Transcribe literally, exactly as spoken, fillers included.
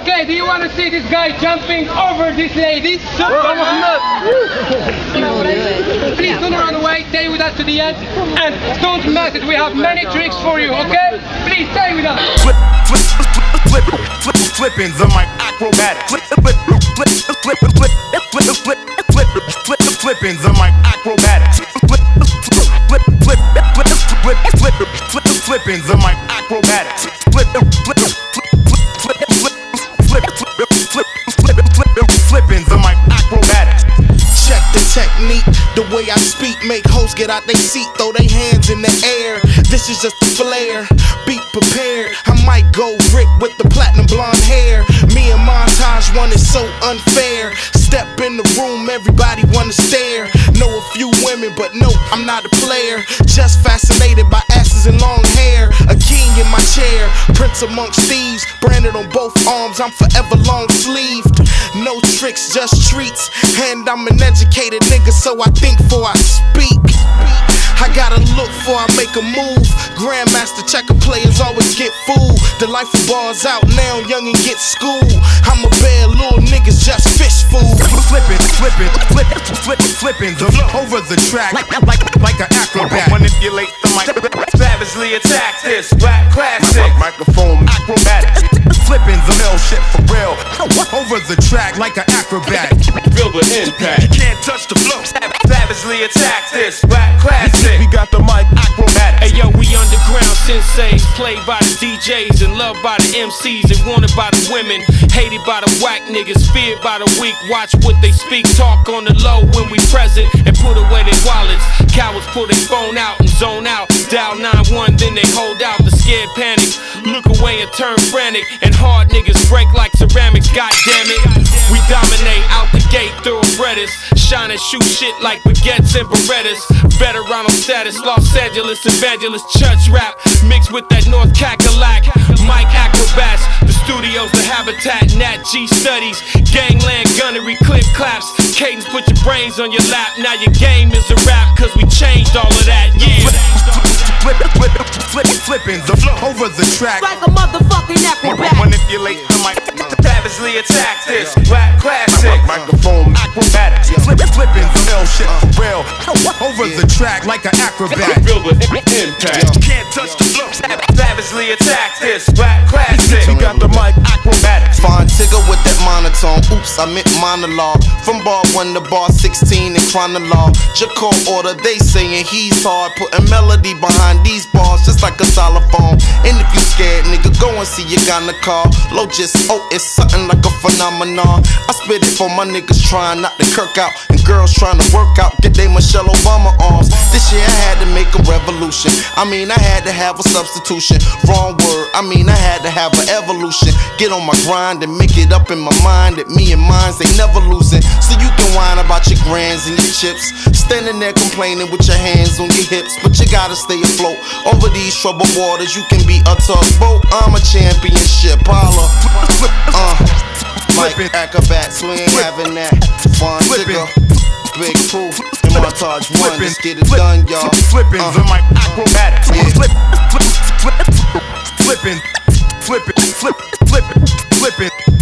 Okay, do you want to see this guy jumping over this lady? Come on, look. Please don't run away, stay with us to the end. And don't mess it, we have many tricks for you, okay? Please stay with us. Flip, flip, flip, flip, flip, flipping the mic acrobatic. Flip, flip, flip, flip, flip, flip, flip, flip, flip, flip, flipping the mic acrobatic. Flip, flip, flip, flip, flip, flip, flip, flip, flipping the mic acrobatic. Flip, flip, flip, flip, flip, flip, flip, flip, flip, flipping the mic acrobatic. Check the technique, the way I speak, make hoes get out they seat, throw their hands in the air. This is just a flare, be prepared. I might go Rick with the platinum blonde hair. Me and Montage one is so unfair. Step in the room, everybody wanna stare. Know a few women, but no, I'm not a player. Just fascinated by asses and long hair. A king in my chair, prince amongst thieves. Branded on both arms, I'm forever long sleeved. No tricks, just treats. And I'm an educated nigga, so I think before I speak. I gotta look before I make a move. Grandmaster checker players always get fooled. The life of bars out now, young and get schooled. I'm a bear, little niggas just fish food. Flipping, flipping, flipping, flipping, flipping the over the track like like like an acrobat. Manipulate the mic, savagely attack this rap classic. Microphone acrobatic. Flipping the mill shit for real. Over the track like an acrobat. Feel the impact. Can't touch the flow. Savagely attack this rap classic. We got the mic acrobatic. Hey yo, we underground senseis, played by the D Js and loved by the M Cs and wanted by the women, hated by the whack niggas, feared by the weak. Watch what they speak, talk on the low when we present and put away their wallets. Cowards pull their phone out and zone out. Dial nine one, then they hold out. The scared panic, look away and turn frantic. And hard niggas break like ceramics. God damn it, we dominate out the gate, thoroughbreaders. Shine and shoot shit like baguettes and Berettas. Veteran status, Los Angeles evangelist, church rap mixed with that North Cackalack. Mic acrobats, the studios, the habitat, Nat G studies, gangland gunnery, clip claps. Cadence, put your brains on your lap. Now your game is a rap, cause we changed all of that, yeah. Flip, flip, flip, flipping the flow over the track like a motherfucking acrobat. Manipulate the mic, savagely attack this rap classic. Microphone acrobatic. Flip, flipping the mill shit for real. Over the track like an acrobat. Feel the impact. Can't touch the flow. Savagely attack this rap classic. We got the mic acrobatic. Fine Tigger with that monotone. Oops, I meant monologue. From bar one to bar sixteen in chronologue. Jacob order, they saying he's hard. Putting melody behind these bars just like a xylophone. And if you scared, nigga, go and see your gyneco. Logis, oh, it's something like a phenomenon. I spit it for my niggas trying not to kirk out. And girls trying to work out, get they Michelle Obama arms. This year I had to make a revolution. I mean, I had to have a substitution. Wrong word, I mean, I had to have an evolution. Get on my grind and make it up in my mind that me and mines ain't never losing. So you can whine about your grands and your chips, standing there complaining with your hands on your hips. But you gotta stay afloat over these troubled waters. You can be a tugboat, I'm a championship holler. Uh, Mike acrobat, so we ain't having that. Fun Tigger, Big Proof, and Montage one. Let's get it done, y'all. Flipping the mic acrobatic. Flip, flip, flip, flipping, flipping, flip, flipping.